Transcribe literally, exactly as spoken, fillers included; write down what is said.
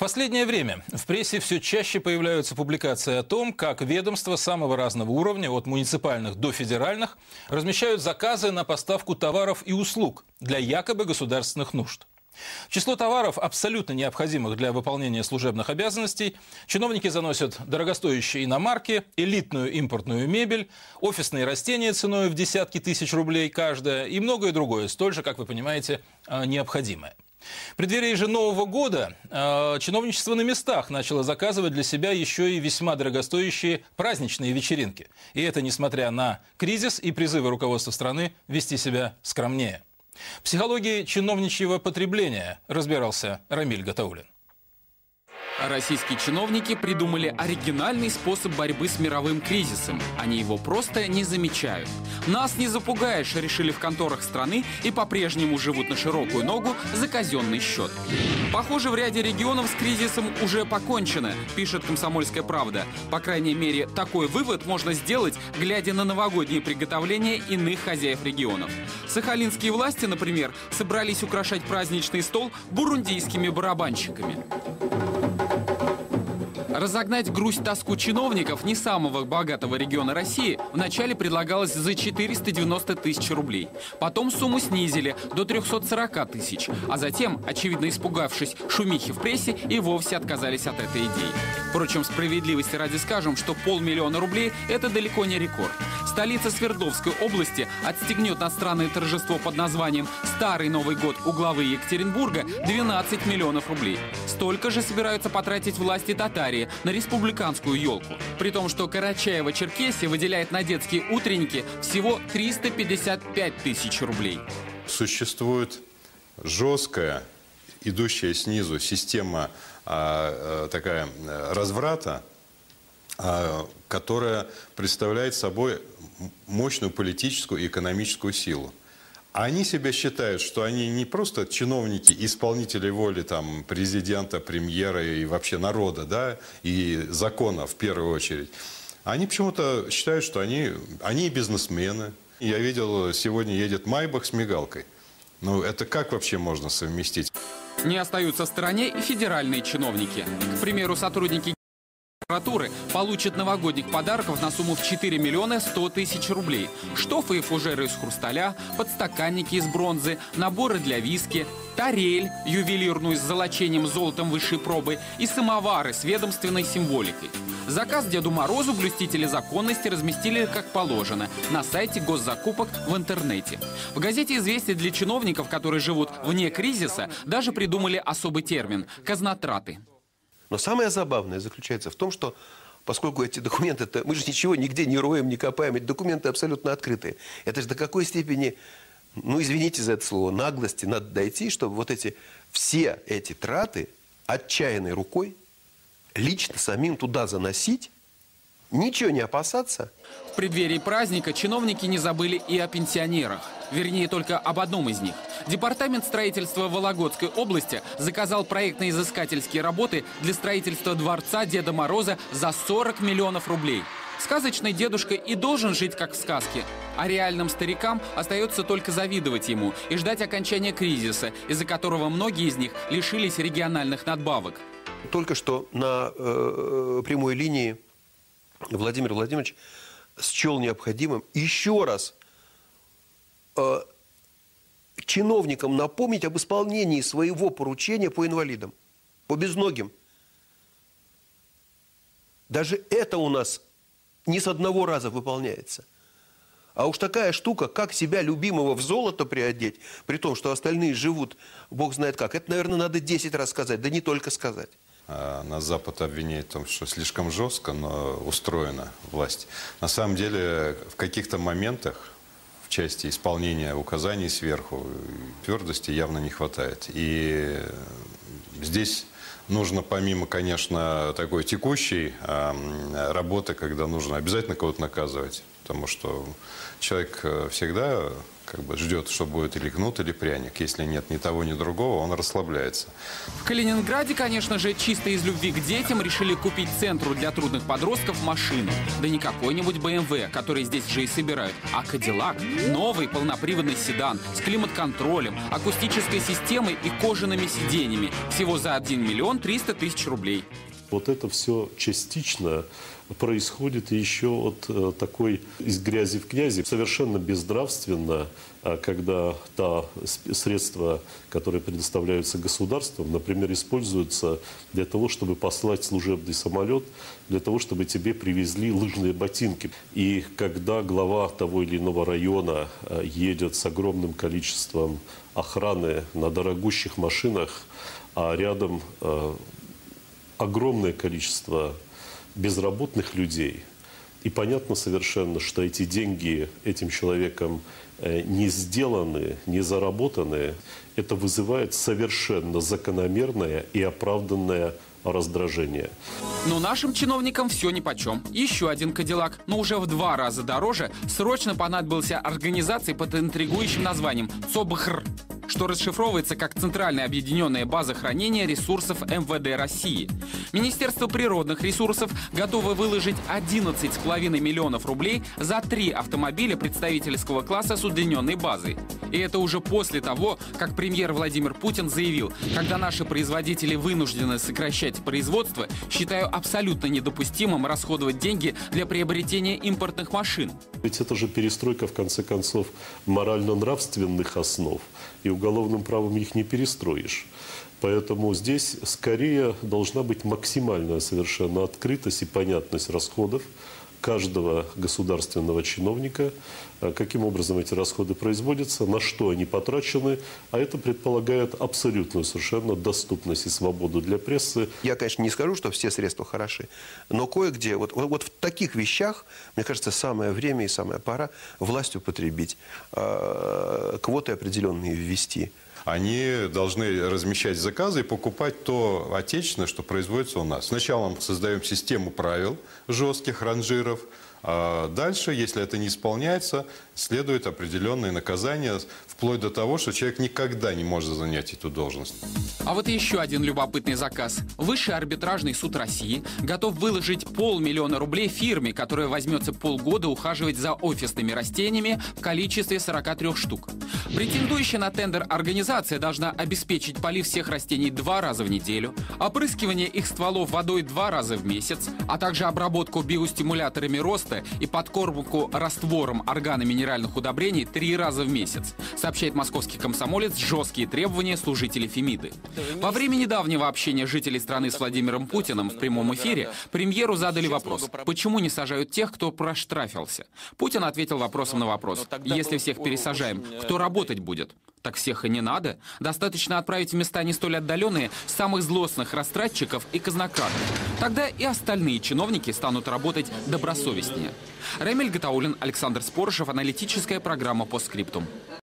последнее время в прессе все чаще появляются публикации о том, как ведомства самого разного уровня, от муниципальных до федеральных, размещают заказы на поставку товаров и услуг для якобы государственных нужд. В число товаров, абсолютно необходимых для выполнения служебных обязанностей, чиновники заносят дорогостоящие иномарки, элитную импортную мебель, офисные растения ценой в десятки тысяч рублей каждая и многое другое, столь же, как вы понимаете, необходимое. В преддверии же Нового года э, чиновничество на местах начало заказывать для себя еще и весьма дорогостоящие праздничные вечеринки. И это несмотря на кризис и призывы руководства страны вести себя скромнее. В психологии чиновничьего потребления разбирался Рамиль Гатауллин. Российские чиновники придумали оригинальный способ борьбы с мировым кризисом. Они его просто не замечают. Нас не запугаешь, решили в конторах страны и по-прежнему живут на широкую ногу за казенный счет. Похоже, в ряде регионов с кризисом уже покончено, пишет «Комсомольская правда». По крайней мере, такой вывод можно сделать, глядя на новогодние приготовления иных хозяев регионов. Сахалинские власти, например, собрались украшать праздничный стол бурундийскими барабанщиками. Разогнать грусть-тоску чиновников не самого богатого региона России вначале предлагалось за четыреста девяносто тысяч рублей. Потом сумму снизили до трёхсот сорока тысяч, а затем, очевидно испугавшись шумихи в прессе, и вовсе отказались от этой идеи. Впрочем, справедливости ради скажем, что полмиллиона рублей – это далеко не рекорд. Столица Свердловской области отстегнет на странное торжество под названием «Старый Новый год» у главы Екатеринбурга двенадцать миллионов рублей. Столько же собираются потратить власти Татарии на республиканскую елку. При том, что Карачаево-Черкесия выделяет на детские утренники всего триста пятьдесят пять тысяч рублей. Существует жесткая, идущая снизу система а, а, такая разврата, а, которая представляет собой мощную политическую и экономическую силу. Они себя считают, что они не просто чиновники, исполнители воли там, президента, премьера и вообще народа, да, и закона в первую очередь. Они почему-то считают, что они, они бизнесмены. Я видел, сегодня едет Майбах с мигалкой. Ну, это как вообще можно совместить? Не остаются в стороне и федеральные чиновники. К примеру, сотрудники прокуратуры получат новогодних подарков на сумму в четыре миллиона сто тысяч рублей. Штофы и фужеры из хрусталя, подстаканники из бронзы, наборы для виски, тарель ювелирную с золочением золотом высшей пробы и самовары с ведомственной символикой. Заказ Деду Морозу блюстители законности разместили как положено на сайте госзакупок в интернете. В газете «Известия» для чиновников, которые живут вне кризиса, даже придумали особый термин – казнотраты. Но самое забавное заключается в том, что поскольку эти документы, -то, мы же ничего нигде не роем, не копаем, эти документы абсолютно открытые. Это же до какой степени, ну извините за это слово, наглости надо дойти, чтобы вот эти, все эти траты отчаянной рукой лично самим туда заносить, ничего не опасаться. В преддверии праздника чиновники не забыли и о пенсионерах. Вернее, только об одном из них. Департамент строительства Вологодской области заказал проектно-изыскательские работы для строительства дворца Деда Мороза за сорок миллионов рублей. Сказочный дедушка и должен жить как в сказке, а реальным старикам остается только завидовать ему и ждать окончания кризиса, из-за которого многие из них лишились региональных надбавок. Только что на э, прямой линии Владимир Владимирович счел необходимым еще раз э, чиновникам напомнить об исполнении своего поручения по инвалидам, по безногим. Даже это у нас не с одного раза выполняется. А уж такая штука, как себя любимого в золото приодеть, при том, что остальные живут, бог знает как, это, наверное, надо десять раз сказать, да не только сказать. Нас Запад обвиняет в том, что слишком жестко но устроена власть. На самом деле, в каких-то моментах, в части исполнения указаний сверху, твердости явно не хватает. И здесь нужно, помимо, конечно, такой текущей работы, когда нужно обязательно кого-то наказывать, потому что человек всегда как бы ждет, что будет или кнут, или пряник. Если нет ни того, ни другого, он расслабляется. В Калининграде, конечно же, чисто из любви к детям решили купить центру для трудных подростков машину. Да не какой-нибудь бэ эм вэ, который здесь же и собирают, а Кадиллак. Новый полноприводный седан с климат-контролем, акустической системой и кожаными сиденьями. Всего за один миллион триста тысяч рублей. Вот это все частично происходит еще от э, такой из грязи в князи. Совершенно безнравственно, э, когда та средства, которые предоставляются государством, например, используются для того, чтобы послать служебный самолет, для того, чтобы тебе привезли лыжные ботинки. И когда глава того или иного района э, едет с огромным количеством охраны на дорогущих машинах, а рядом э, огромное количество безработных людей. И понятно совершенно, что эти деньги этим человеком не сделаны, не заработаны. Это вызывает совершенно закономерное и оправданное раздражение. Но нашим чиновникам все нипочем. Еще один Кадиллак, но уже в два раза дороже, срочно понадобился организации под интригующим названием ЦОБХР, что расшифровывается как Центральная объединенная база хранения ресурсов эм вэ дэ России. Министерство природных ресурсов готово выложить одиннадцать с половиной миллионов рублей за три автомобиля представительского класса с удлиненной базой. И это уже после того, как премьер Владимир Путин заявил: когда наши производители вынуждены сокращать производство, считаю абсолютно недопустимым расходовать деньги для приобретения импортных машин. Ведь это же перестройка, в конце концов, морально-нравственных основ. И уголовным правом их не перестроишь. Поэтому здесь скорее должна быть максимальная совершенно открытость и понятность расходов каждого государственного чиновника, каким образом эти расходы производятся, на что они потрачены, а это предполагает абсолютную совершенно доступность и свободу для прессы. Я, конечно, не скажу, что все средства хороши, но кое-где, вот, вот в таких вещах, мне кажется, самое время и самая пора власть употребить, э, квоты определенные ввести. Они должны размещать заказы и покупать то отечественное, что производится у нас. Сначала мы создаем систему правил жестких, ранжиров. А дальше, если это не исполняется, следует определенные наказания, вплоть до того, что человек никогда не может занять эту должность. А вот еще один любопытный заказ. Высший арбитражный суд России готов выложить полмиллиона рублей фирме, которая возьмется полгода ухаживать за офисными растениями в количестве сорока трёх штук. Претендующая на тендер организация должна обеспечить полив всех растений два раза в неделю, опрыскивание их стволов водой два раза в месяц, а также обработку биостимуляторами роста и подкормку раствором органоминеральных удобрений три раза в месяц, сообщает московский комсомолец. Жесткие требования служителей Фемиды. Во время недавнего общения жителей страны с Владимиром Путиным в прямом эфире премьеру задали вопрос: почему не сажают тех, кто проштрафился? Путин ответил вопросом на вопрос: если всех пересажаем, кто работать будет? Так всех и не надо. Достаточно отправить в места не столь отдаленные самых злостных растратчиков и казнокрадов. Тогда и остальные чиновники станут работать добросовестнее. Рамиль Гатауллин, Александр Спорышев, аналитическая программа «Постскриптум».